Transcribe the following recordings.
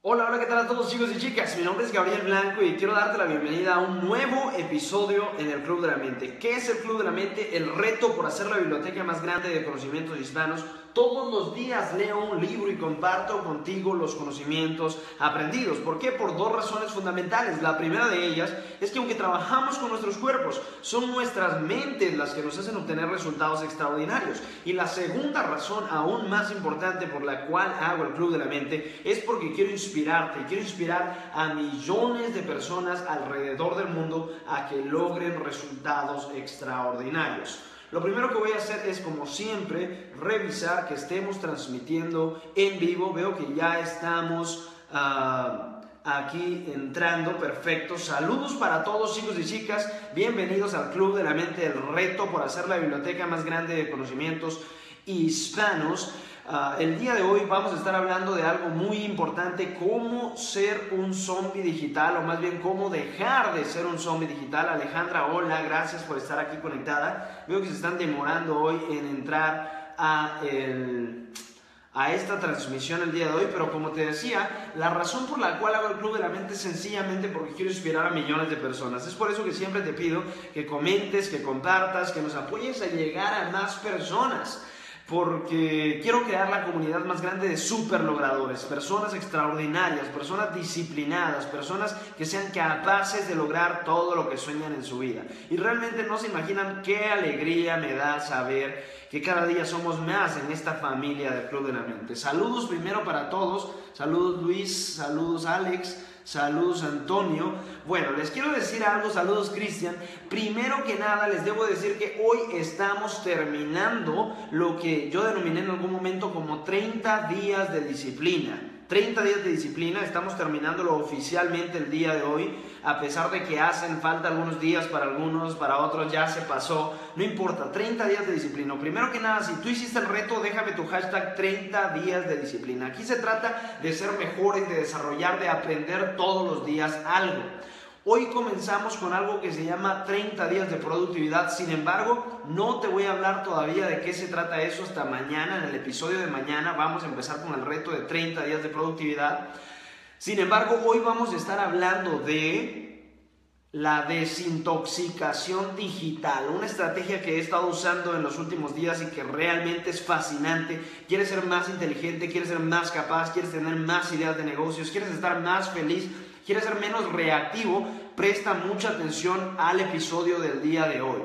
Hola, hola, ¿qué tal a todos chicos y chicas? Mi nombre es Gabriel Blanco y quiero darte la bienvenida a un nuevo episodio en el Club de la Mente. ¿Qué es el Club de la Mente? El reto por hacer la biblioteca más grande de conocimientos hispanos. Todos los días leo un libro y comparto contigo los conocimientos aprendidos. ¿Por qué? Por dos razones fundamentales. La primera de ellas es que aunque trabajamos con nuestros cuerpos, son nuestras mentes las que nos hacen obtener resultados extraordinarios. Y la segunda razón, aún más importante, por la cual hago el Club de la Mente, es porque quiero inspirarte y quiero inspirar a millones de personas alrededor del mundo a que logren resultados extraordinarios. Lo primero que voy a hacer es, como siempre, revisar que estemos transmitiendo en vivo. Veo que ya estamos aquí entrando, perfecto. Saludos para todos chicos y chicas, bienvenidos al Club de la Mente, el reto por hacer la biblioteca más grande de conocimientos hispanos. El día de hoy vamos a estar hablando de algo muy importante: cómo ser un zombie digital, o más bien cómo dejar de ser un zombie digital. Alejandra, hola, gracias por estar aquí conectada. Veo que se están demorando hoy en entrar a esta transmisión el día de hoy, pero como te decía, la razón por la cual hago el Club de la Mente es sencillamente porque quiero inspirar a millones de personas. Es por eso que siempre te pido que comentes, que compartas, que nos apoyes a llegar a más personas, porque quiero crear la comunidad más grande de super logradores, personas extraordinarias, personas disciplinadas, personas que sean capaces de lograr todo lo que sueñan en su vida. Y realmente no se imaginan qué alegría me da saber que cada día somos más en esta familia del Club de la Mente. Saludos primero para todos, saludos Luis, saludos Alex, saludos Antonio. Bueno, les quiero decir algo, saludos Cristian. Primero que nada les debo decir que hoy estamos terminando lo que yo denominé en algún momento como 30 días de disciplina. 30 días de disciplina, estamos terminándolo oficialmente el día de hoy, a pesar de que hacen falta algunos días para algunos, para otros ya se pasó, no importa, 30 días de disciplina. Primero que nada, si tú hiciste el reto, déjame tu hashtag 30 días de disciplina. Aquí se trata de ser mejores, de desarrollar, de aprender todos los días algo. Hoy comenzamos con algo que se llama 30 días de productividad. Sin embargo, no te voy a hablar todavía de qué se trata eso hasta mañana. En el episodio de mañana vamos a empezar con el reto de 30 días de productividad. Sin embargo, hoy vamos a estar hablando de la desintoxicación digital, una estrategia que he estado usando en los últimos días y que realmente es fascinante. Quieres ser más inteligente, quieres ser más capaz, quieres tener más ideas de negocios, quieres estar más feliz, quieres ser menos reactivo, presta mucha atención al episodio del día de hoy,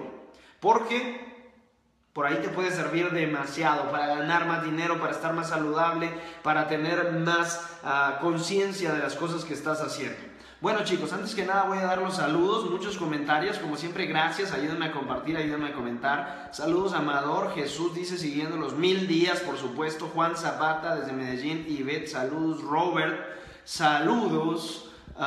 porque por ahí te puede servir demasiado para ganar más dinero, para estar más saludable, para tener más conciencia de las cosas que estás haciendo. Bueno chicos, antes que nada voy a dar los saludos, muchos comentarios, como siempre gracias, ayúdenme a compartir, ayúdenme a comentar. Saludos a Amador, Jesús dice siguiendo los 1000 días, por supuesto. Juan Zapata desde Medellín, Ivette, saludos. Robert, saludos.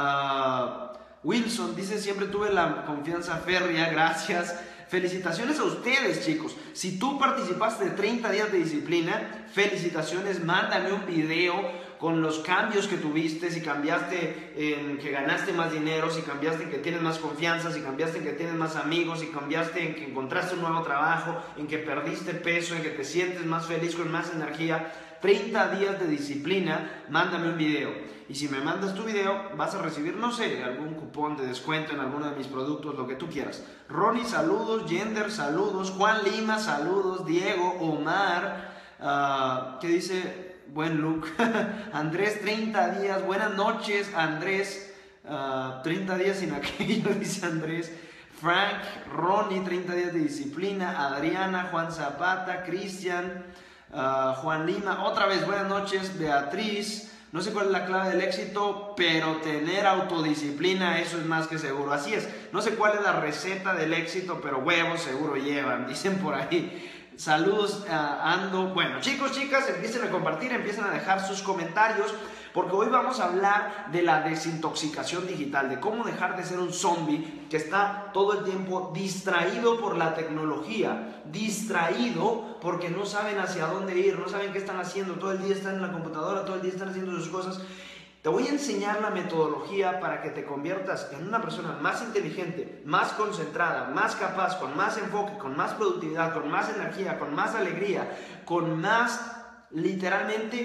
Wilson dice siempre tuve la confianza férrea, gracias. Felicitaciones a ustedes chicos, si tú participaste de 30 días de disciplina, felicitaciones, mándame un video con los cambios que tuviste, si cambiaste en que ganaste más dinero, si cambiaste en que tienes más confianza, si cambiaste en que tienes más amigos, si cambiaste en que encontraste un nuevo trabajo, en que perdiste peso, en que te sientes más feliz, con más energía. 30 días de disciplina, mándame un video. Y si me mandas tu video, vas a recibir, no sé, algún cupón de descuento en alguno de mis productos, lo que tú quieras. Ronnie, saludos. Yender, saludos. Juan Lima, saludos. Diego, Omar, ¿qué dice? Buen look. Andrés, 30 días. Buenas noches, Andrés. 30 días sin aquello, dice Andrés. Frank, Ronnie, 30 días de disciplina. Adriana, Juan Zapata, Cristian, Juan Lima, otra vez buenas noches. Beatriz, no sé cuál es la clave del éxito, pero tener autodisciplina, eso es más que seguro. Así es, no sé cuál es la receta del éxito, pero huevos seguro llevan, dicen por ahí. Saludos, Ando. Bueno, chicos, chicas, empiecen a compartir, empiecen a dejar sus comentarios, porque hoy vamos a hablar de la desintoxicación digital, de cómo dejar de ser un zombie que está todo el tiempo distraído por la tecnología, distraído porque no saben hacia dónde ir, no saben qué están haciendo, todo el día están en la computadora, todo el día están haciendo sus cosas. Te voy a enseñar la metodología para que te conviertas en una persona más inteligente, más concentrada, más capaz, con más enfoque, con más productividad, con más energía, con más alegría, con más, literalmente,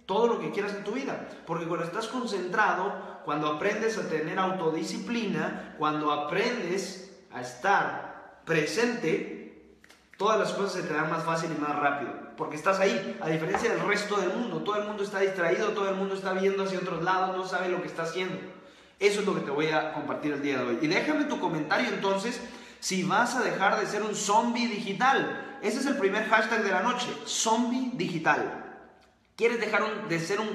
todo lo que quieras en tu vida. Porque cuando estás concentrado, cuando aprendes a tener autodisciplina, cuando aprendes a estar presente, todas las cosas se te dan más fácil y más rápido. Porque estás ahí, a diferencia del resto del mundo. Todo el mundo está distraído, todo el mundo está viendo hacia otros lados, no sabe lo que está haciendo. Eso es lo que te voy a compartir el día de hoy. Y déjame tu comentario entonces si vas a dejar de ser un zombie digital. Ese es el primer hashtag de la noche, zombie digital. ¿Quieres dejar de ser un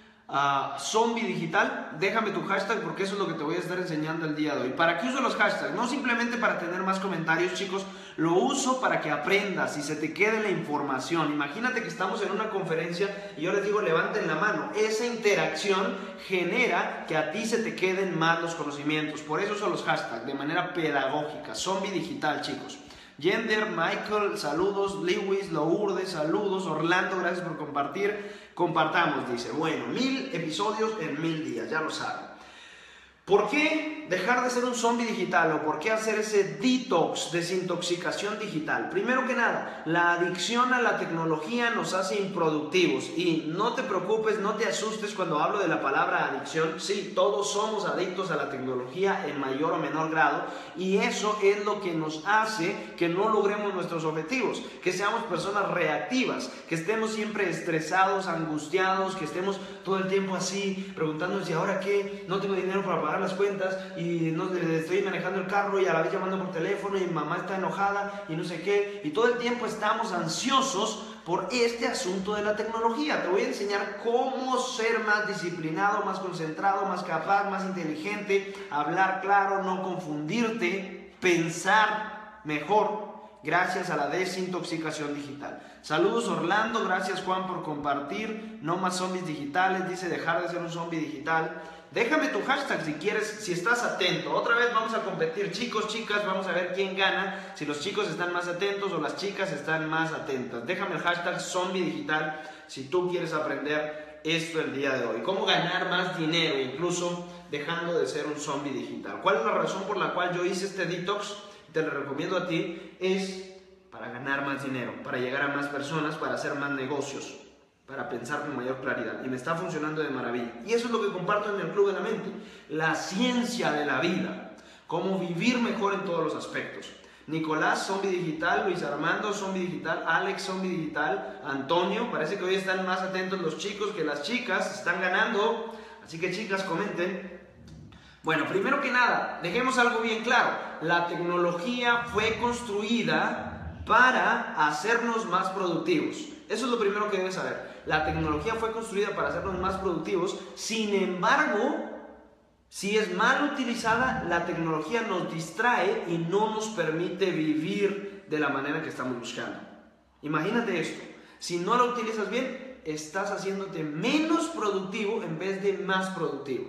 zombie digital? Déjame tu hashtag porque eso es lo que te voy a estar enseñando el día de hoy. ¿Para qué uso los hashtags? No simplemente para tener más comentarios, chicos. Lo uso para que aprendas y se te quede la información. Imagínate que estamos en una conferencia y yo les digo levanten la mano. Esa interacción genera que a ti se te queden más los conocimientos. Por eso uso los hashtags de manera pedagógica. Zombie digital, chicos. Gender, Michael, saludos. Lewis, Lourdes, saludos. Orlando, gracias por compartir. Compartamos, dice. Bueno, 1000 episodios en 1000 días, ya lo saben. ¿Por qué dejar de ser un zombie digital o por qué hacer ese detox, desintoxicación digital? Primero que nada, la adicción a la tecnología nos hace improductivos y no te preocupes, no te asustes cuando hablo de la palabra adicción. Sí, todos somos adictos a la tecnología en mayor o menor grado y eso es lo que nos hace que no logremos nuestros objetivos, que seamos personas reactivas, que estemos siempre estresados, angustiados, que estemos todo el tiempo así preguntándonos ¿y ahora qué? No tengo dinero para pagar las cuentas y no, estoy manejando el carro y a la vez llamando por teléfono y mamá está enojada y no sé qué, y todo el tiempo estamos ansiosos por este asunto de la tecnología. Te voy a enseñar cómo ser más disciplinado, más concentrado, más capaz, más inteligente, hablar claro, no confundirte, pensar mejor gracias a la desintoxicación digital. Saludos Orlando, gracias Juan por compartir. No más zombies digitales, dice dejar de ser un zombie digital. Déjame tu hashtag si quieres, si estás atento. Otra vez vamos a competir, chicos, chicas, vamos a ver quién gana, si los chicos están más atentos o las chicas están más atentas. Déjame el hashtag zombie digital si tú quieres aprender esto el día de hoy. Cómo ganar más dinero, incluso dejando de ser un zombie digital. ¿Cuál es la razón por la cual yo hice este detox? Te lo recomiendo a ti, es para ganar más dinero, para llegar a más personas, para hacer más negocios, para pensar con mayor claridad. Y me está funcionando de maravilla. Y eso es lo que comparto en el Club de la Mente. La ciencia de la vida. Cómo vivir mejor en todos los aspectos. Nicolás, zombie digital. Luis Armando, zombie digital. Alex, zombie digital. Antonio, parece que hoy están más atentos los chicos que las chicas. Están ganando. Así que chicas, comenten. Bueno, primero que nada, dejemos algo bien claro. La tecnología fue construida para hacernos más productivos. Eso es lo primero que debes saber. La tecnología fue construida para hacernos más productivos. Sin embargo, si es mal utilizada, la tecnología nos distrae y no nos permite vivir de la manera que estamos buscando. Imagínate esto. Si no la utilizas bien, estás haciéndote menos productivo en vez de más productivo.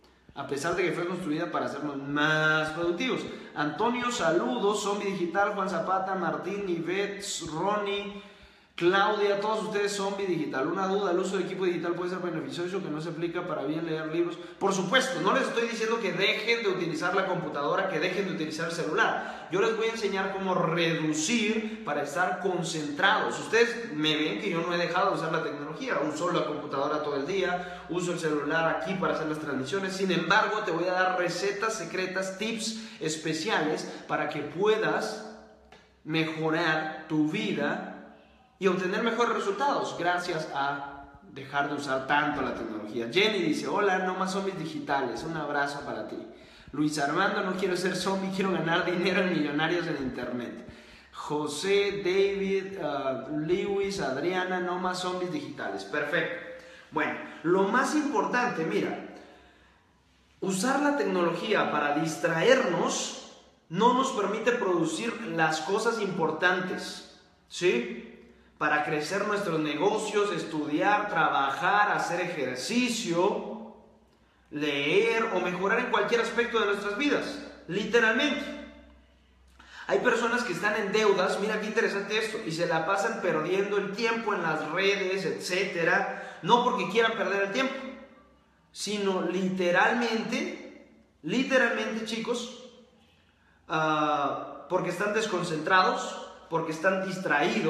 A pesar de que fue construida para hacernos más productivos. Antonio, saludos. Zombie Digital, Juan Zapata, Martín, Ivette, Ronnie, Claudia, todos ustedes zombie digital. Una duda, ¿el uso de equipo digital puede ser beneficioso, que no se aplica para bien leer libros? Por supuesto, no les estoy diciendo que dejen de utilizar la computadora, que dejen de utilizar el celular. Yo les voy a enseñar cómo reducir para estar concentrados. Ustedes me ven que yo no he dejado de usar la tecnología. Uso la computadora todo el día, uso el celular aquí para hacer las transmisiones. Sin embargo, te voy a dar recetas secretas, tips especiales para que puedas mejorar tu vida y obtener mejores resultados gracias a dejar de usar tanto la tecnología. Jenny dice, hola, no más zombies digitales, un abrazo para ti. Luis Armando, no quiero ser zombie, quiero ganar dinero en millonarios en internet. José, David, Lewis, Adriana, no más zombies digitales. Perfecto. Bueno, lo más importante, mira, usar la tecnología para distraernos no nos permite producir las cosas importantes, ¿sí? Para crecer nuestros negocios, estudiar, trabajar, hacer ejercicio, leer o mejorar en cualquier aspecto de nuestras vidas, literalmente. Hay personas que están en deudas, mira qué interesante esto, y se la pasan perdiendo el tiempo en las redes, etcétera, no porque quieran perder el tiempo, sino literalmente chicos, porque están desconcentrados, porque están distraídos,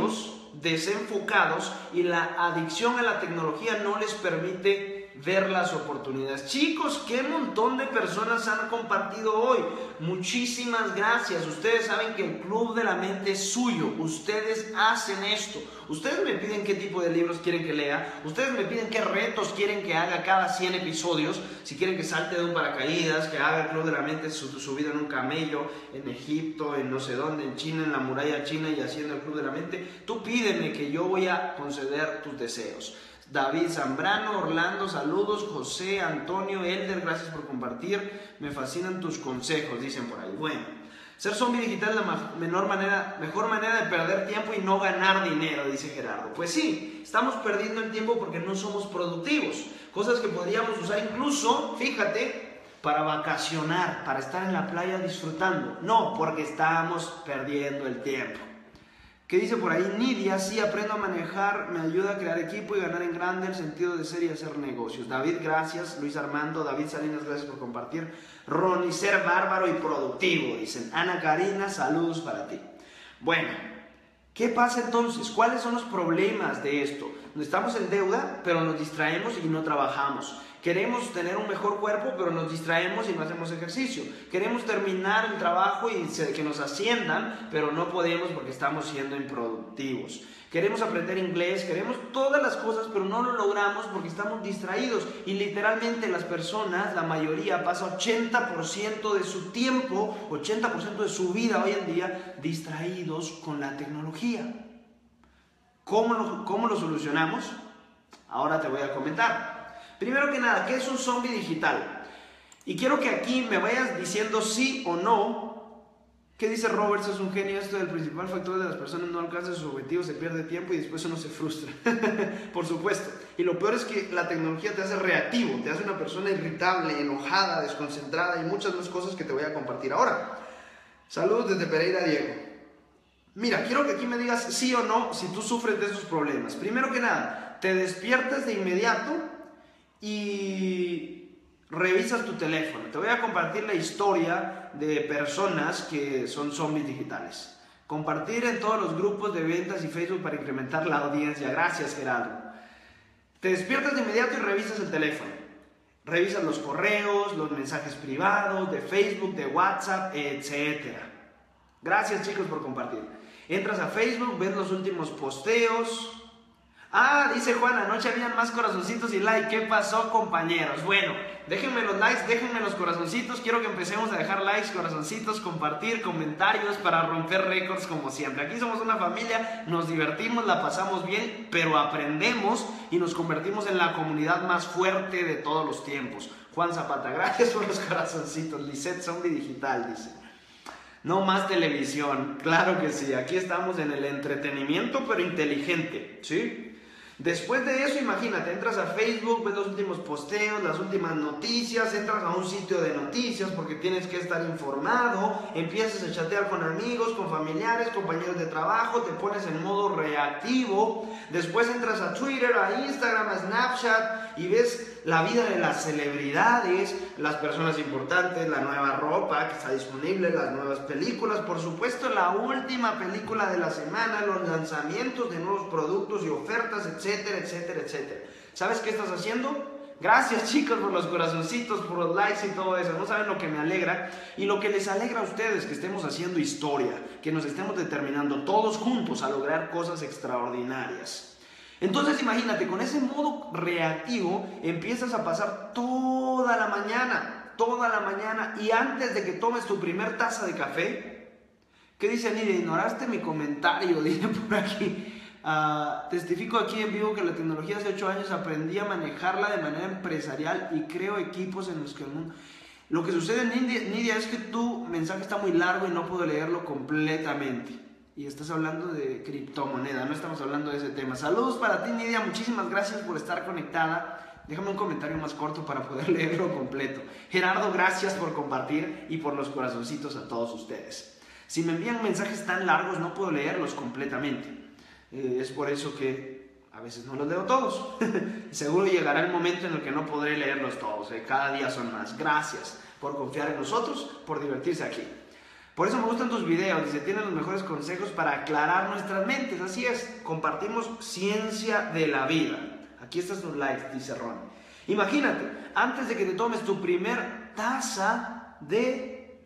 desenfocados y la adicción a la tecnología no les permite ver las oportunidades. Chicos, qué montón de personas han compartido hoy. Muchísimas gracias. Ustedes saben que el Club de la Mente es suyo. Ustedes hacen esto. Ustedes me piden qué tipo de libros quieren que lea. Ustedes me piden qué retos quieren que haga cada 100 episodios. Si quieren que salte de un paracaídas, que haga el Club de la Mente subido en un camello, en Egipto, en no sé dónde, en China, en la muralla china y haciendo el Club de la Mente. Tú pídeme que yo voy a conceder tus deseos. David Zambrano, Orlando, saludos. José, Antonio, Elder, gracias por compartir. Me fascinan tus consejos, dicen por ahí. Bueno, ser zombie digital es la mejor manera de perder tiempo y no ganar dinero, dice Gerardo. Pues sí, estamos perdiendo el tiempo porque no somos productivos. Cosas que podríamos usar incluso, fíjate, para vacacionar, para estar en la playa disfrutando. No, porque estamos perdiendo el tiempo. ¿Qué dice por ahí? Nidia, sí, aprendo a manejar, me ayuda a crear equipo y ganar en grande el sentido de ser y hacer negocios. David, gracias. Luis Armando, David Salinas, gracias por compartir. Ronnie, ser bárbaro y productivo, dicen. Ana Karina, saludos para ti. Bueno, ¿qué pasa entonces? ¿Cuáles son los problemas de esto? Estamos en deuda, pero nos distraemos y no trabajamos. Queremos tener un mejor cuerpo, pero nos distraemos y no hacemos ejercicio. Queremos terminar el trabajo y que nos asciendan, pero no podemos porque estamos siendo improductivos. Queremos aprender inglés, queremos todas las cosas, pero no lo logramos porque estamos distraídos. Y literalmente las personas, la mayoría, pasa 80% de su tiempo, 80% de su vida hoy en día, distraídos con la tecnología. ¿Cómo lo solucionamos? Ahora te voy a comentar. Primero que nada, ¿qué es un zombie digital? Y quiero que aquí me vayas diciendo sí o no. ¿Qué dice Roberts? Es un genio. Esto del principal factor de las personas no alcanzan sus objetivos, se pierde tiempo y después uno se frustra. Por supuesto. Y lo peor es que la tecnología te hace reactivo, te hace una persona irritable, enojada, desconcentrada y muchas más cosas que te voy a compartir ahora. Saludos desde Pereira, Diego. Mira, quiero que aquí me digas sí o no si tú sufres de esos problemas. Primero que nada, te despiertas de inmediato y revisas tu teléfono. Te voy a compartir la historia de personas que son zombies digitales. Compartir en todos los grupos de ventas y Facebook para incrementar la audiencia. Gracias, Gerardo. Te despiertas de inmediato y revisas el teléfono. Revisas los correos, los mensajes privados de Facebook, de WhatsApp, etc. Gracias, chicos, por compartir. Entras a Facebook, ves los últimos posteos. Ah, dice Juan, anoche habían más corazoncitos y like. ¿Qué pasó, compañeros? Bueno, déjenme los likes, déjenme los corazoncitos. Quiero que empecemos a dejar likes, corazoncitos, compartir, comentarios para romper récords como siempre. Aquí somos una familia, nos divertimos, la pasamos bien, pero aprendemos y nos convertimos en la comunidad más fuerte de todos los tiempos. Juan Zapata, gracias por los corazoncitos. Lisette Zombie Digital, dice. No más televisión, claro que sí. Aquí estamos en el entretenimiento, pero inteligente, ¿sí? Después de eso, imagínate, entras a Facebook, ves los últimos posteos, las últimas noticias, entras a un sitio de noticias porque tienes que estar informado, empiezas a chatear con amigos, con familiares, compañeros de trabajo, te pones en modo reactivo, después entras a Twitter, a Instagram, a Snapchat y ves la vida de las celebridades, las personas importantes, la nueva ropa que está disponible, las nuevas películas, por supuesto la última película de la semana, los lanzamientos de nuevos productos y ofertas, etcétera, etcétera, etcétera. ¿Sabes qué estás haciendo? Gracias, chicos, por los corazoncitos, por los likes y todo eso. No saben lo que me alegra y lo que les alegra a ustedes, que estemos haciendo historia, que nos estemos determinando todos juntos a lograr cosas extraordinarias. Entonces imagínate, con ese modo reactivo empiezas a pasar toda la mañana y antes de que tomes tu primer taza de café, ¿qué dice Nidia? Ignoraste mi comentario, dice por aquí. Testifico aquí en vivo que la tecnología hace 8 años aprendí a manejarla de manera empresarial y creo equipos en los que el mundo... Lo que sucede, Nidia, es que tu mensaje está muy largo y no puedo leerlo completamente. Y estás hablando de criptomoneda, no estamos hablando de ese tema. Saludos para ti, Nidia, muchísimas gracias por estar conectada. Déjame un comentario más corto para poder leerlo completo. Gerardo, gracias por compartir y por los corazoncitos a todos ustedes. Si me envían mensajes tan largos no puedo leerlos completamente. Es por eso que a veces no los leo todos. Seguro llegará el momento en el que no podré leerlos todos. Cada día son más. Gracias por confiar en nosotros, por divertirse aquí. Por eso me gustan tus videos, dice, tienen los mejores consejos para aclarar nuestras mentes. Así es, compartimos ciencia de la vida. Aquí están tus likes, dice Ron. Imagínate, antes de que te tomes tu primer taza de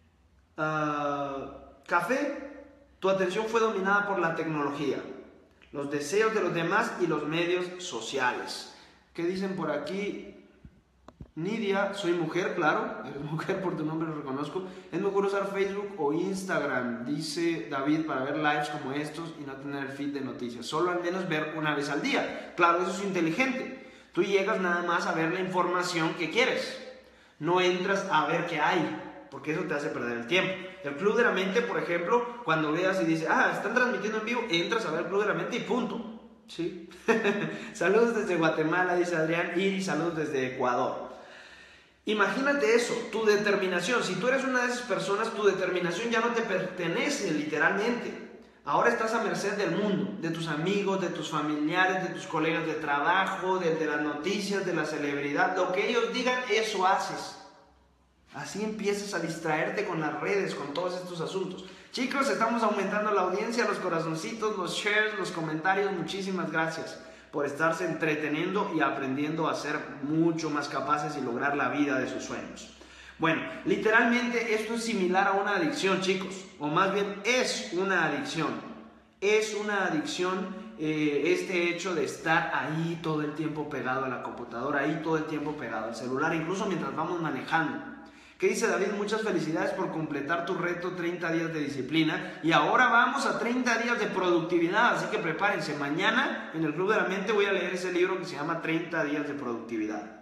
café, tu atención fue dominada por la tecnología, los deseos de los demás y los medios sociales. ¿Qué dicen por aquí? Nidia, soy mujer, claro, eres mujer, por tu nombre lo reconozco. Es mejor usar Facebook o Instagram, dice David, para ver lives como estos y no tener el feed de noticias. Solo al menos ver una vez al día. Claro, eso es inteligente. Tú llegas nada más a ver la información que quieres. No entras a ver qué hay, porque eso te hace perder el tiempo. El Club de la Mente, por ejemplo, cuando veas y dices, están transmitiendo en vivo, entras a ver el Club de la Mente y punto. ¿Sí? Saludos desde Guatemala, dice Adrián. Iris, saludos desde Ecuador. Imagínate eso, tu determinación. Si tú eres una de esas personas, tu determinación ya no te pertenece literalmente. Ahora estás a merced del mundo, de tus amigos, de tus familiares, de tus colegas de trabajo, de las noticias, de la celebridad. Lo que ellos digan, eso haces. Así empiezas a distraerte con las redes, con todos estos asuntos. Chicos, estamos aumentando la audiencia, los corazoncitos, los shares, los comentarios. Muchísimas gracias por estarse entreteniendo y aprendiendo a ser mucho más capaces y lograr la vida de sus sueños. Bueno, literalmente esto es similar a una adicción, chicos, o más bien es una adicción. Es una adicción este hecho de estar ahí todo el tiempo pegado a la computadora, ahí todo el tiempo pegado al celular, incluso mientras vamos manejando. ¿Qué dice David? Muchas felicidades por completar tu reto 30 días de disciplina. Y ahora vamos a 30 días de productividad, así que prepárense. Mañana en el Club de la Mente voy a leer ese libro que se llama 30 días de productividad.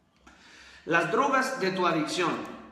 Las drogas de tu adicción.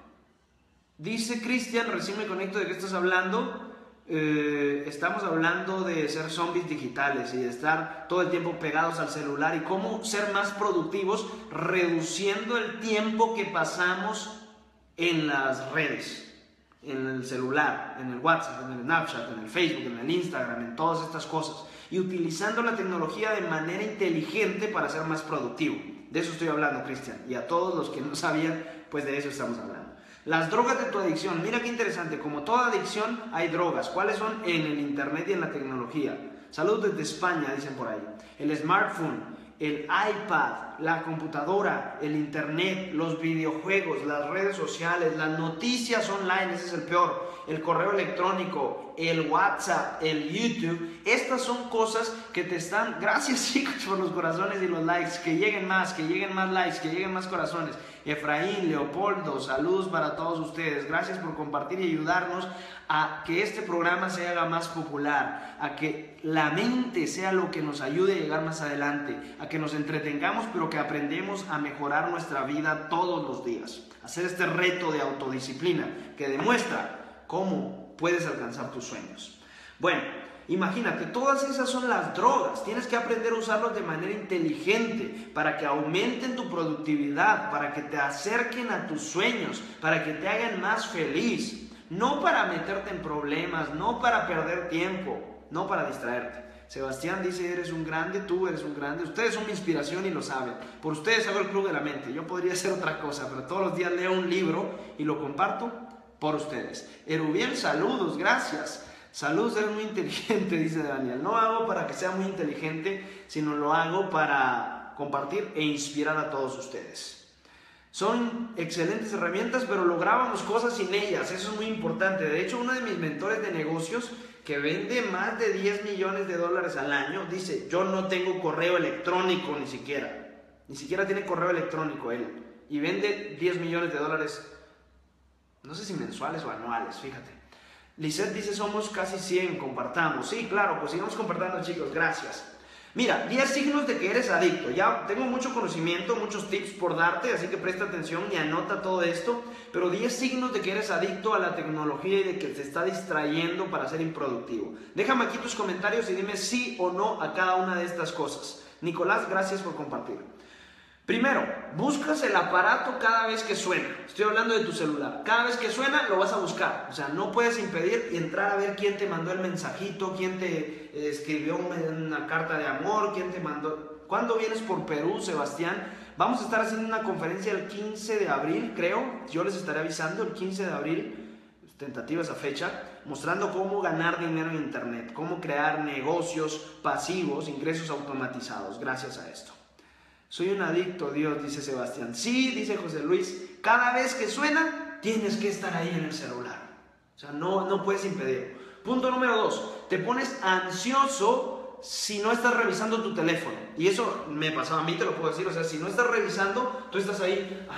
Dice Cristian, recién me conecto, ¿de qué estás hablando? Estamos hablando de ser zombies digitales y de estar todo el tiempo pegados al celular y cómo ser más productivos reduciendo el tiempo que pasamos en las redes, en el celular, en el WhatsApp, en el Snapchat, en el Facebook, en el Instagram, en todas estas cosas, y utilizando la tecnología de manera inteligente para ser más productivo. De eso estoy hablando, Cristian, y a todos los que no sabían, pues de eso estamos hablando. Las drogas de tu adicción, mira qué interesante, como toda adicción hay drogas. ¿Cuáles son? En el internet y en la tecnología. Saludos desde España, dicen por ahí. El smartphone, el iPad, la computadora, el internet, los videojuegos, las redes sociales, las noticias online, ese es el peor, el correo electrónico, el WhatsApp, el YouTube. Estas son cosas que te están, gracias chicos por los corazones y los likes, que lleguen más likes, que lleguen más corazones. Efraín, Leopoldo, saludos para todos ustedes. Gracias por compartir y ayudarnos a que este programa se haga más popular, a que la mente sea lo que nos ayude a llegar más adelante, a que nos entretengamos, pero que aprendemos a mejorar nuestra vida todos los días. Hacer este reto de autodisciplina que demuestra cómo puedes alcanzar tus sueños. Bueno, imagínate, todas esas son las drogas. Tienes que aprender a usarlos de manera inteligente para que aumenten tu productividad, para que te acerquen a tus sueños, para que te hagan más feliz. No para meterte en problemas, no para perder tiempo, no para distraerte. Sebastián dice, eres un grande, tú eres un grande. Ustedes son mi inspiración y lo saben. Por ustedes hago el Club de la Mente. Yo podría hacer otra cosa, pero todos los días leo un libro y lo comparto por ustedes. Erubiel, saludos, gracias. Saludos, eres muy inteligente, dice Daniel. No hago para que sea muy inteligente, sino lo hago para compartir e inspirar a todos ustedes. Son excelentes herramientas, pero lográbamos cosas sin ellas. Eso es muy importante. De hecho, uno de mis mentores de negocios, que vende más de 10 millones de dólares al año, dice, yo no tengo correo electrónico ni siquiera tiene correo electrónico él, y vende 10 millones de dólares, no sé si mensuales o anuales, fíjate. Lisette dice, somos casi 100, compartamos. Sí, claro, pues sigamos compartiendo, chicos, gracias. Mira, 10 signos de que eres adicto. Ya tengo mucho conocimiento, muchos tips por darte, así que presta atención y anota todo esto. Pero 10 signos de que eres adicto a la tecnología y de que te está distrayendo para ser improductivo. Déjame aquí tus comentarios y dime sí o no a cada una de estas cosas. Nicolás, gracias por compartir. Primero, buscas el aparato cada vez que suena. Estoy hablando de tu celular. Cada vez que suena lo vas a buscar. O sea, no puedes impedir entrar a ver quién te mandó el mensajito, quién te escribió una carta de amor, quién te mandó... ¿Cuándo vienes por Perú, Sebastián? Vamos a estar haciendo una conferencia el 15 de abril, creo. Yo les estaré avisando el 15 de abril. tentativa esa fecha, mostrando cómo ganar dinero en internet, cómo crear negocios pasivos, ingresos automatizados gracias a esto. Soy un adicto, Dios, dice Sebastián. Sí, dice José Luis, cada vez que suena, tienes que estar ahí en el celular. O sea, no puedes impedirlo. Punto número 2, te pones ansioso si no estás revisando tu teléfono. Y eso me pasaba a mí, te lo puedo decir. O sea, si no estás revisando, tú estás ahí,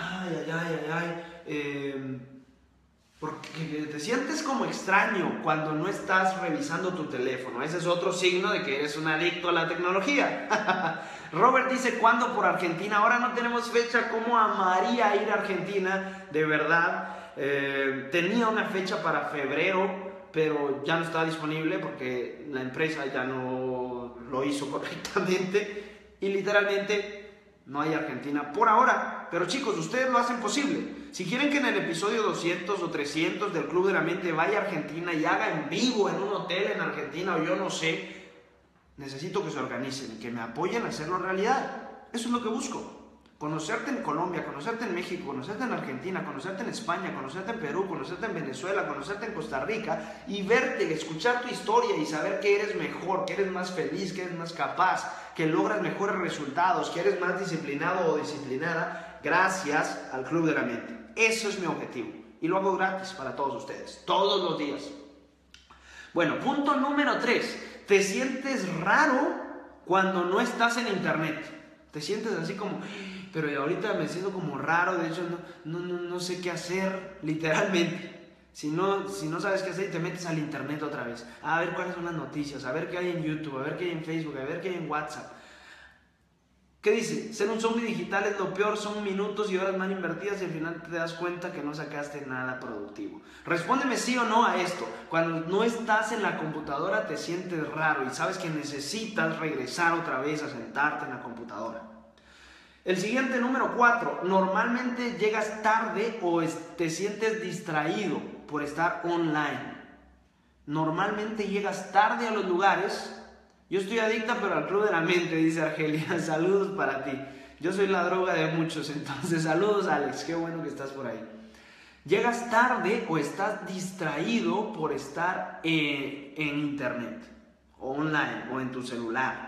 porque te sientes como extraño cuando no estás revisando tu teléfono. Ese es otro signo de que eres un adicto a la tecnología. Robert dice, ¿cuándo por Argentina? Ahora no tenemos fecha. ¿Cómo amaría ir a Argentina? De verdad. Tenía una fecha para febrero, pero ya no estaba disponible porque la empresa ya no lo hizo correctamente. Y literalmente no hay Argentina por ahora. Pero chicos, ustedes lo hacen posible. Si quieren que en el episodio 200 o 300 del Club de la Mente vaya a Argentina y haga en vivo en un hotel en Argentina o yo no sé, necesito que se organicen y que me apoyen a hacerlo realidad. Eso es lo que busco. Conocerte en Colombia, conocerte en México, conocerte en Argentina, conocerte en España, conocerte en Perú, conocerte en Venezuela, conocerte en Costa Rica y verte, escuchar tu historia y saber que eres mejor, que eres más feliz, que eres más capaz, que logras mejores resultados, que eres más disciplinado o disciplinada gracias al Club de la Mente. Eso es mi objetivo y lo hago gratis para todos ustedes, todos los días. Bueno, punto número 3. Te sientes raro cuando no estás en internet. Te sientes así como, pero ahorita me siento como raro, de hecho no sé qué hacer, literalmente. Si no sabes qué hacer, te metes al internet otra vez, a ver cuáles son las noticias, a ver qué hay en YouTube, a ver qué hay en Facebook, a ver qué hay en WhatsApp. ¿Qué dice? Ser un zombie digital es lo peor, son minutos y horas mal invertidas y al final te das cuenta que no sacaste nada productivo. Respóndeme sí o no a esto. Cuando no estás en la computadora te sientes raro y sabes que necesitas regresar otra vez a sentarte en la computadora. El siguiente, número 4, normalmente llegas tarde o te sientes distraído por estar online. Normalmente llegas tarde a los lugares. Yo estoy adicta pero al Club de la Mente, dice Argelia. Saludos para ti. Yo soy la droga de muchos, entonces saludos Alex, qué bueno que estás por ahí. Llegas tarde o estás distraído por estar en internet, o online, o en tu celular.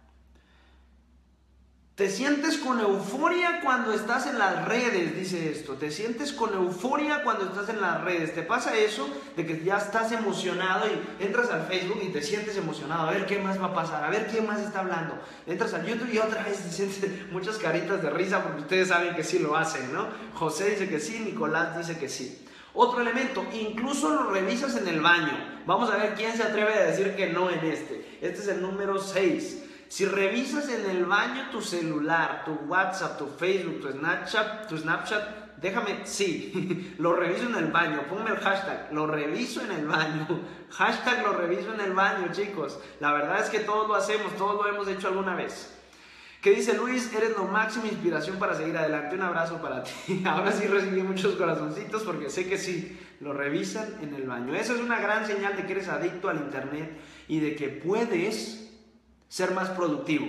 Te sientes con euforia cuando estás en las redes, dice esto. Te sientes con euforia cuando estás en las redes. ¿Te pasa eso? De que ya estás emocionado y entras al Facebook y te sientes emocionado. A ver qué más va a pasar, a ver quién más está hablando. Entras al YouTube y otra vez te sientes muchas caritas de risa porque ustedes saben que sí lo hacen, ¿no? José dice que sí, Nicolás dice que sí. Otro elemento, incluso lo revisas en el baño. Vamos a ver quién se atreve a decir que no en este. Este es el número 6. Si revisas en el baño tu celular, tu WhatsApp, tu Facebook, tu Snapchat, déjame, sí, lo reviso en el baño, ponme el hashtag, lo reviso en el baño, hashtag lo reviso en el baño, chicos. La verdad es que todos lo hacemos, todos lo hemos hecho alguna vez. ¿Qué dice Luis? Eres la máxima inspiración para seguir adelante. Un abrazo para ti. Ahora sí recibí muchos corazoncitos porque sé que sí, lo revisan en el baño. Eso es una gran señal de que eres adicto al internet y de que puedes ser más productivo.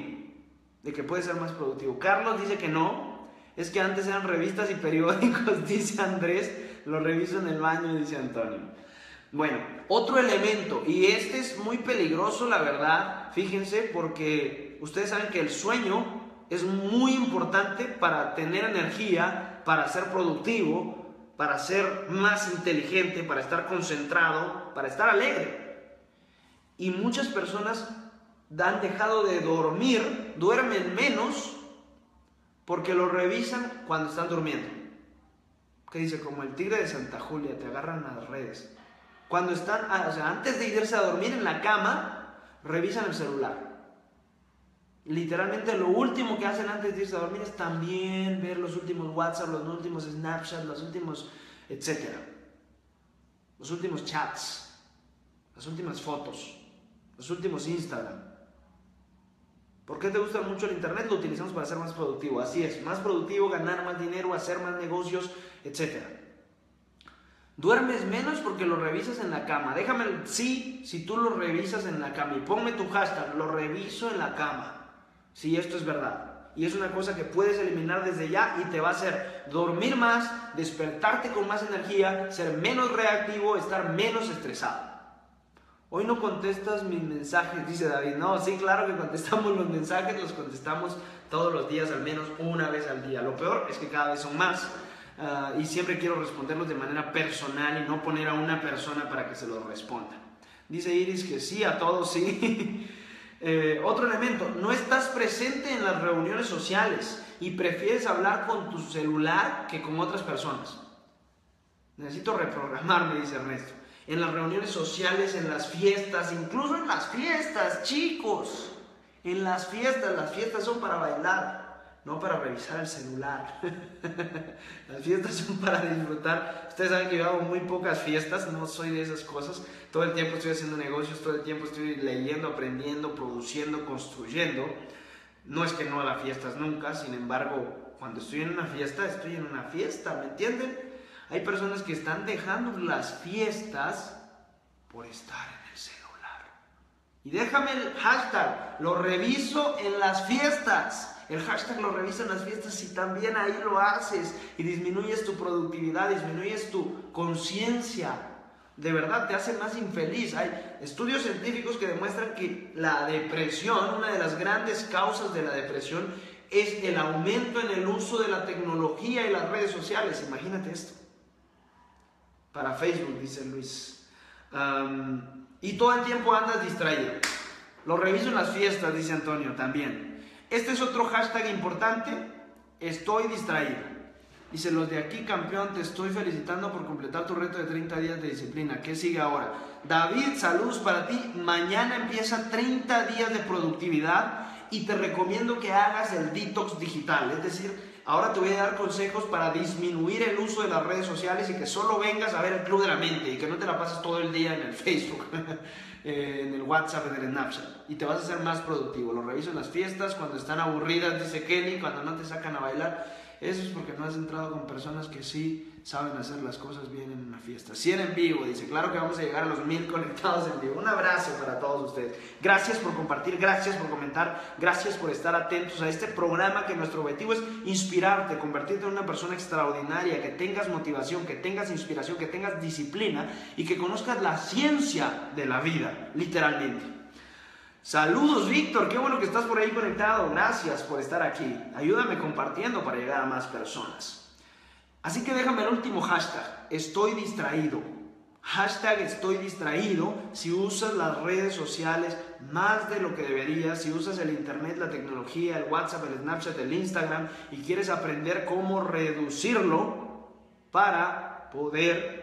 Carlos dice que no, es que antes eran revistas y periódicos, dice Andrés, lo reviso en el baño, dice Antonio. Bueno, otro elemento, y este es muy peligroso, la verdad, fíjense, porque ustedes saben que el sueño es muy importante para tener energía, para ser productivo, para ser más inteligente, para estar concentrado, para estar alegre. Y muchas personas han dejado de dormir, duermen menos porque lo revisan cuando están durmiendo. ¿Qué dice? Como el tigre de Santa Julia, te agarran las redes. Cuando están, antes de irse a dormir en la cama, revisan el celular. Literalmente lo último que hacen antes de irse a dormir es también ver los últimos WhatsApp, los últimos Snapchat, los últimos, etcétera. Los últimos chats, las últimas fotos, los últimos Instagram. ¿Por qué te gusta mucho el internet? Lo utilizamos para ser más productivo. Así es, más productivo, ganar más dinero, hacer más negocios, etc. Duermes menos porque lo revisas en la cama. Déjame el sí si tú lo revisas en la cama. Y ponme tu hashtag, lo reviso en la cama. Sí, esto es verdad. Y es una cosa que puedes eliminar desde ya y te va a hacer dormir más, despertarte con más energía, ser menos reactivo, estar menos estresado. Hoy no contestas mis mensajes, dice David. No, sí, claro que contestamos los mensajes, los contestamos todos los días, al menos una vez al día. Lo peor es que cada vez son más y siempre quiero responderlos de manera personal y no poner a una persona para que se los responda. Dice Iris que sí, a todos sí. Otro elemento, no estás presente en las reuniones sociales y prefieres hablar con tu celular que con otras personas. Necesito reprogramarme, dice Ernesto. En las reuniones sociales, en las fiestas, incluso en las fiestas, chicos. En las fiestas son para bailar, no para revisar el celular. Las fiestas son para disfrutar. Ustedes saben que yo hago muy pocas fiestas, no soy de esas cosas. Todo el tiempo estoy haciendo negocios, todo el tiempo estoy leyendo, aprendiendo, produciendo, construyendo. No es que no haga fiestas nunca, sin embargo, cuando estoy en una fiesta, ¿me entienden? Hay personas que están dejando las fiestas por estar en el celular. Y déjame el hashtag, lo reviso en las fiestas. El hashtag lo reviso en las fiestas y también ahí lo haces y disminuyes tu productividad, disminuyes tu conciencia. De verdad te hace más infeliz. Hay estudios científicos que demuestran que la depresión, una de las grandes causas de la depresión, es el aumento en el uso de la tecnología y las redes sociales. Imagínate esto. Para Facebook, dice Luis. Y todo el tiempo andas distraído. Lo reviso en las fiestas, dice Antonio, también. Este es otro hashtag importante. Estoy distraído. Dice, los de aquí, campeón, te estoy felicitando por completar tu reto de 30 días de disciplina. ¿Qué sigue ahora? David, saludos para ti. Mañana empieza 30 días de productividad y te recomiendo que hagas el detox digital. Es decir, ahora te voy a dar consejos para disminuir el uso de las redes sociales y que solo vengas a ver el Club de la Mente y que no te la pases todo el día en el Facebook, en el WhatsApp, en el Snapchat. Y te vas a hacer más productivo. Lo reviso en las fiestas, cuando están aburridas, dice Kelly, cuando no te sacan a bailar. Eso es porque no has entrado con personas que sí saben hacer las cosas bien en una fiesta. 100 en vivo, dice, claro que vamos a llegar a los 1000 conectados en vivo. Un abrazo para todos ustedes. Gracias por compartir, gracias por comentar, gracias por estar atentos a este programa que nuestro objetivo es inspirarte, convertirte en una persona extraordinaria, que tengas motivación, que tengas inspiración, que tengas disciplina y que conozcas la ciencia de la vida, literalmente. Saludos, Víctor, qué bueno que estás por ahí conectado, gracias por estar aquí, ayúdame compartiendo para llegar a más personas. Así que déjame el último hashtag, estoy distraído. Hashtag estoy distraído si usas las redes sociales más de lo que deberías, si usas el internet, la tecnología, el WhatsApp, el Snapchat, el Instagram y quieres aprender cómo reducirlo para poder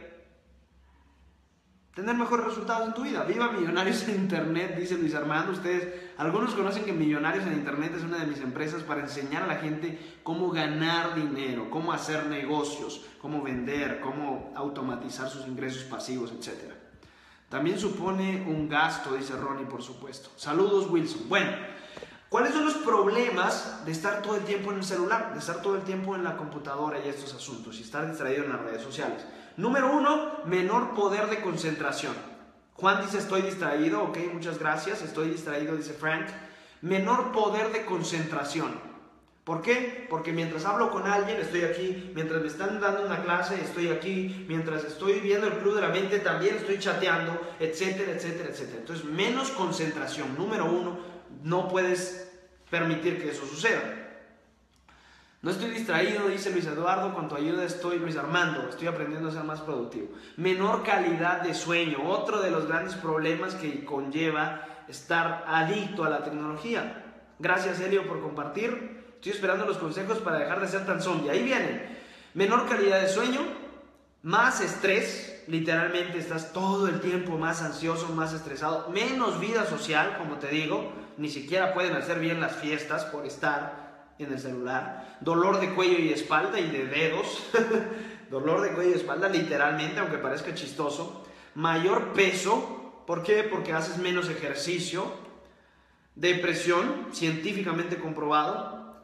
tener mejores resultados en tu vida. Viva Millonarios en Internet, dice Luis Armando. Ustedes, algunos conocen que Millonarios en Internet es una de mis empresas para enseñar a la gente cómo ganar dinero, cómo hacer negocios, cómo vender, cómo automatizar sus ingresos pasivos, etc. También supone un gasto, dice Ronnie, por supuesto. Saludos, Wilson. Bueno, ¿cuáles son los problemas de estar todo el tiempo en el celular, de estar todo el tiempo en la computadora y estos asuntos y estar distraído en las redes sociales? Número 1, menor poder de concentración. Juan dice, estoy distraído, ok, muchas gracias, estoy distraído, dice Frank. Menor poder de concentración. ¿Por qué? Porque mientras hablo con alguien, estoy aquí. Mientras me están dando una clase, estoy aquí. Mientras estoy viendo el Club de la Mente, también estoy chateando, etcétera, etcétera, etcétera. Entonces, menos concentración. Número 1, no puedes permitir que eso suceda. No estoy distraído, dice Luis Eduardo, con tu ayuda estoy, Luis Armando, estoy aprendiendo a ser más productivo. Menor calidad de sueño, otro de los grandes problemas que conlleva estar adicto a la tecnología. Gracias, Elio, por compartir. Estoy esperando los consejos para dejar de ser tan zombie. Ahí vienen. Menor calidad de sueño, más estrés, literalmente estás todo el tiempo más ansioso, más estresado, menos vida social, como te digo, ni siquiera pueden hacer bien las fiestas por estar en el celular, dolor de cuello y espalda y de dedos, dolor de cuello y espalda literalmente, aunque parezca chistoso, mayor peso, ¿por qué? Porque haces menos ejercicio, depresión, científicamente comprobado,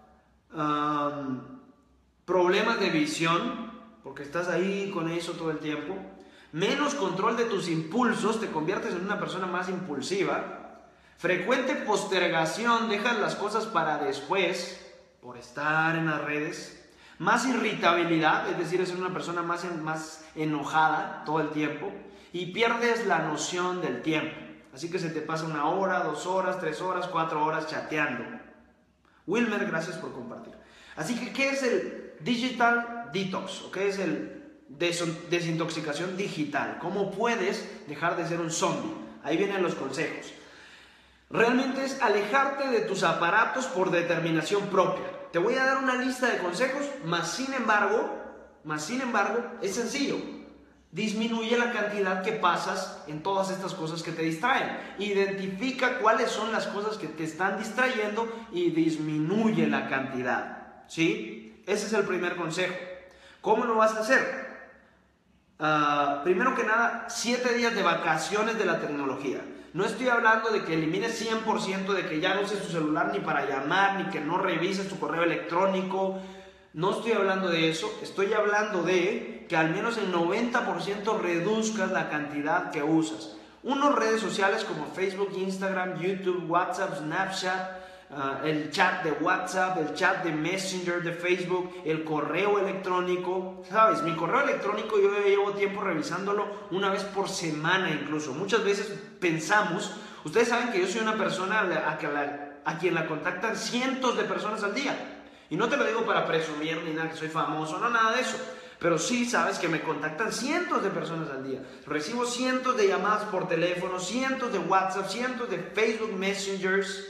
problemas de visión, porque estás ahí con eso todo el tiempo, menos control de tus impulsos, te conviertes en una persona más impulsiva, frecuente postergación, dejas las cosas para después. por estar en las redes, más irritabilidad, es decir, ser una persona más enojada todo el tiempo, y pierdes la noción del tiempo. Así que se te pasa 1 hora, 2 horas, 3 horas, 4 horas chateando. Wilmer, gracias por compartir. Así que, ¿qué es el Digital Detox? ¿O qué es el desintoxicación digital? ¿Cómo puedes dejar de ser un zombie? Ahí vienen los consejos. Realmente es alejarte de tus aparatos por determinación propia. Te voy a dar una lista de consejos, más sin embargo, es sencillo. Disminuye la cantidad que pasas en todas estas cosas que te distraen. Identifica cuáles son las cosas que te están distrayendo y disminuye la cantidad. ¿Sí? Ese es el primer consejo. ¿Cómo lo vas a hacer? Primero que nada, 7 días de vacaciones de la tecnología. No estoy hablando de que elimines 100%, de que ya no uses tu celular ni para llamar, ni que no revises tu correo electrónico. No estoy hablando de eso. Estoy hablando de que al menos el 90% reduzcas la cantidad que usas. Unas redes sociales como Facebook, Instagram, YouTube, WhatsApp, Snapchat, el chat de WhatsApp, el chat de Messenger de Facebook, el correo electrónico. ¿Sabes? Mi correo electrónico yo llevo tiempo revisándolo una vez por semana incluso. Muchas veces pensamos, ustedes saben que yo soy una persona a quien la contactan cientos de personas al día. Y no te lo digo para presumir ni nada, que soy famoso, no, nada de eso. Pero sí sabes que me contactan cientos de personas al día. Recibo cientos de llamadas por teléfono, cientos de WhatsApp, cientos de Facebook Messengers.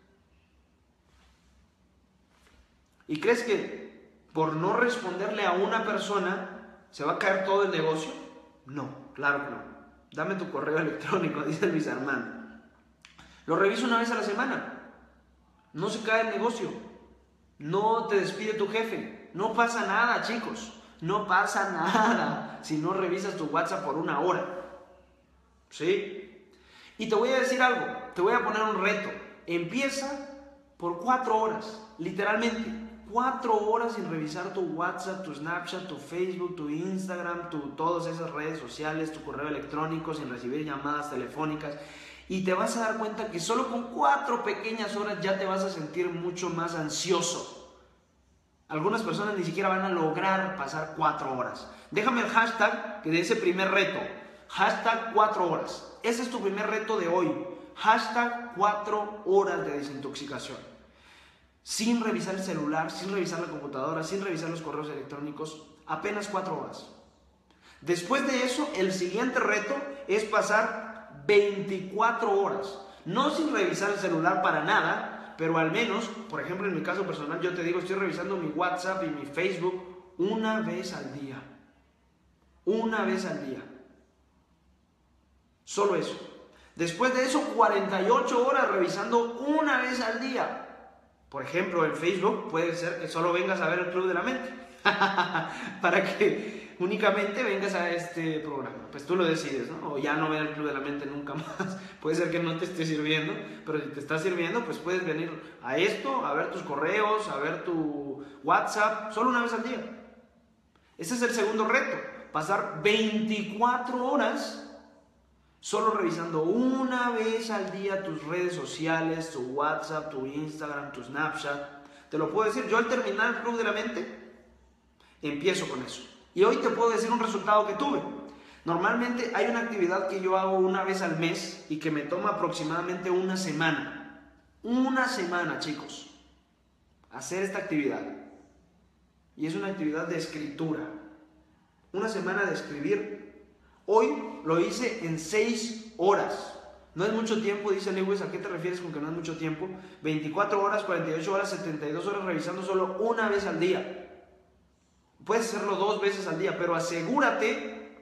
¿Y crees que por no responderle a una persona se va a caer todo el negocio? No, claro que no. Dame tu correo electrónico, dice Luis Armando. Lo reviso una vez a la semana. No se cae el negocio. No te despide tu jefe. No pasa nada, chicos. No pasa nada si no revisas tu WhatsApp por 1 hora. ¿Sí? Y te voy a decir algo. Te voy a poner un reto. Empieza por 4 horas. Literalmente. 4 horas sin revisar tu WhatsApp, tu Snapchat, tu Facebook, tu Instagram, todas esas redes sociales, tu correo electrónico, sin recibir llamadas telefónicas. Y te vas a dar cuenta que solo con 4 pequeñas horas ya te vas a sentir mucho más ansioso. Algunas personas ni siquiera van a lograr pasar 4 horas. Déjame el hashtag de ese primer reto. Hashtag 4 horas. Ese es tu primer reto de hoy. Hashtag 4 horas de desintoxicación. Sin revisar el celular, sin revisar la computadora, sin revisar los correos electrónicos. Apenas 4 horas. Después de eso, el siguiente reto es pasar 24 horas. No sin revisar el celular para nada, pero al menos, por ejemplo, en mi caso personal, yo te digo, estoy revisando mi WhatsApp y mi Facebook 1 vez al día. 1 vez al día. Solo eso. Después de eso, 48 horas revisando 1 vez al día. Por ejemplo, en Facebook puede ser que solo vengas a ver el Club de la Mente. Para que únicamente vengas a este programa. Pues tú lo decides, ¿no? O ya no ver el Club de la Mente nunca más. Puede ser que no te esté sirviendo, pero si te está sirviendo, pues puedes venir a esto, a ver tus correos, a ver tu WhatsApp, solo 1 vez al día. Ese es el segundo reto. Pasar 24 horas solo revisando 1 vez al día tus redes sociales, tu WhatsApp, tu Instagram, tu Snapchat. Te lo puedo decir, yo al terminar el Club de la Mente, empiezo con eso. Y hoy te puedo decir un resultado que tuve. Normalmente hay una actividad que yo hago 1 vez al mes y que me toma aproximadamente 1 semana. 1 semana, chicos. Hacer esta actividad. Y es una actividad de escritura. 1 semana de escribir. Hoy lo hice en 6 horas. No es mucho tiempo, dice Lewis. ¿A qué te refieres con que no es mucho tiempo? 24 horas, 48 horas, 72 horas revisando solo 1 vez al día. Puedes hacerlo 2 veces al día, pero asegúrate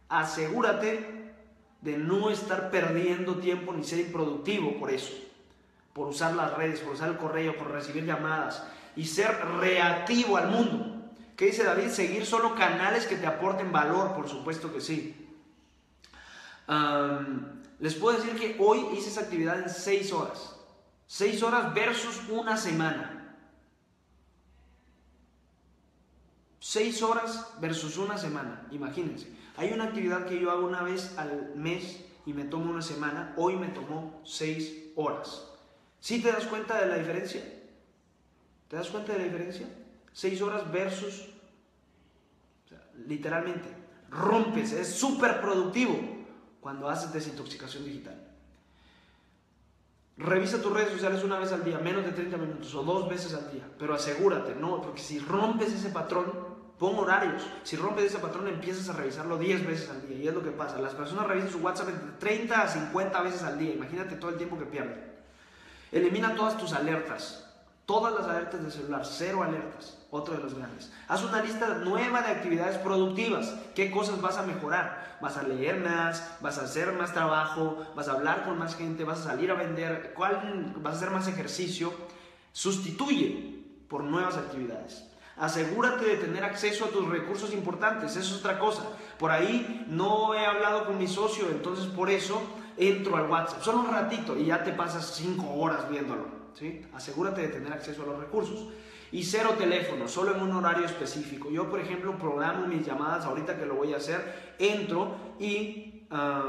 de no estar perdiendo tiempo ni ser improductivo por eso. Por usar las redes, por usar el correo, por recibir llamadas y ser reactivo al mundo. ¿Qué dice David? Seguir solo canales que te aporten valor, por supuesto que sí. Les puedo decir que hoy hice esa actividad en 6 horas. 6 horas versus 1 semana. 6 horas versus 1 semana. Imagínense. Hay una actividad que yo hago 1 vez al mes y me tomo 1 semana. Hoy me tomó 6 horas. ¿Sí te das cuenta de la diferencia? ¿Te das cuenta de la diferencia? 6 horas versus, o sea, literalmente, rompes, es súper productivo cuando haces desintoxicación digital. Revisa tus redes sociales una vez al día, menos de 30 minutos o 2 veces al día, pero asegúrate, no, porque si rompes ese patrón, pon horarios. Si rompes ese patrón, empiezas a revisarlo 10 veces al día, y es lo que pasa. Las personas revisan su WhatsApp entre 30 a 50 veces al día, imagínate todo el tiempo que pierden. Elimina todas tus alertas. Todas las alertas del celular, 0 alertas, otro de los grandes. Haz una lista nueva de actividades productivas. ¿Qué cosas vas a mejorar? Vas a leer más, vas a hacer más trabajo, vas a hablar con más gente, vas a salir a vender, vas a hacer más ejercicio. Sustituye por nuevas actividades. Asegúrate de tener acceso a tus recursos importantes, eso es otra cosa. Por ahí no he hablado con mi socio, entonces por eso entro al WhatsApp. Solo un ratito y ya te pasas 5 horas viéndolo. ¿Sí? Asegúrate de tener acceso a los recursos. Y 0 teléfono, solo en un horario específico. Yo, por ejemplo, programo mis llamadas, ahorita que lo voy a hacer, entro y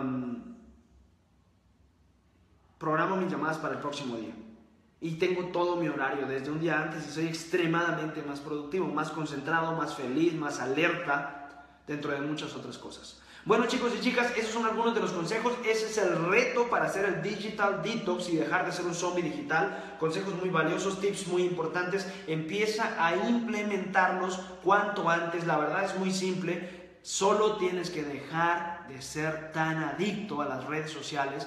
programo mis llamadas para el próximo día. Y tengo todo mi horario desde un día antes y soy extremadamente más productivo, más concentrado, más feliz, más alerta, dentro de muchas otras cosas. Bueno, chicos y chicas, esos son algunos de los consejos. Ese es el reto para hacer el digital detox y dejar de ser un zombie digital. Consejos muy valiosos, tips muy importantes. Empieza a implementarlos cuanto antes. La verdad es muy simple. Solo tienes que dejar de ser tan adicto a las redes sociales,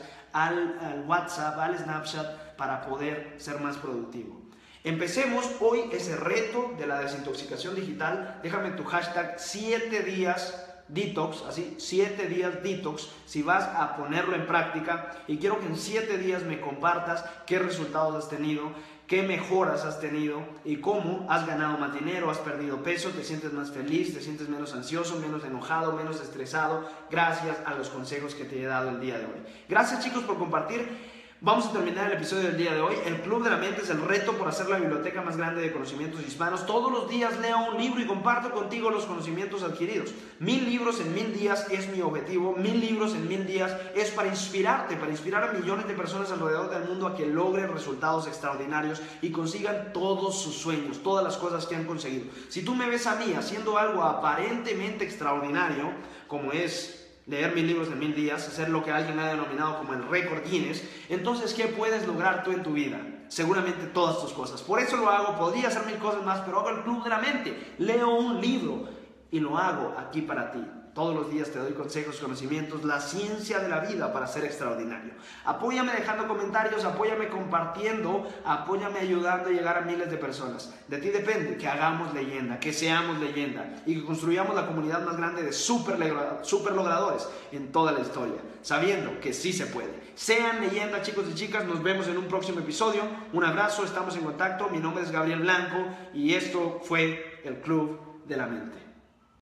al WhatsApp, al Snapchat, para poder ser más productivo. Empecemos hoy ese reto de la desintoxicación digital. Déjame tu hashtag 7 días detox, así, 7 días detox, si vas a ponerlo en práctica, y quiero que en 7 días me compartas qué resultados has tenido, qué mejoras has tenido y cómo has ganado más dinero, has perdido peso, te sientes más feliz, te sientes menos ansioso, menos enojado, menos estresado, gracias a los consejos que te he dado el día de hoy. Gracias, chicos, por compartir. Vamos a terminar el episodio del día de hoy. El Club de la Mente es el reto por hacer la biblioteca más grande de conocimientos hispanos. Todos los días leo un libro y comparto contigo los conocimientos adquiridos. 1000 libros en 1000 días es mi objetivo. 1000 libros en 1000 días es para inspirarte, para inspirar a millones de personas alrededor del mundo a que logren resultados extraordinarios y consigan todos sus sueños, todas las cosas que han conseguido. Si tú me ves a mí haciendo algo aparentemente extraordinario, como es leer 1000 libros en 1000 días, hacer lo que alguien ha denominado como el récord Guinness, entonces, ¿qué puedes lograr tú en tu vida? Seguramente todas tus cosas. Por eso lo hago, podría hacer 1000 cosas más, pero hago el Club de la Mente. Leo un libro y lo hago aquí para ti. Todos los días te doy consejos, conocimientos, la ciencia de la vida para ser extraordinario. Apóyame dejando comentarios, apóyame compartiendo, apóyame ayudando a llegar a miles de personas. De ti depende que hagamos leyenda, que seamos leyenda y que construyamos la comunidad más grande de super logradores en toda la historia, sabiendo que sí se puede. Sean leyenda, chicos y chicas, nos vemos en un próximo episodio. Un abrazo, estamos en contacto. Mi nombre es Gabriel Blanco y esto fue el Club de la Mente.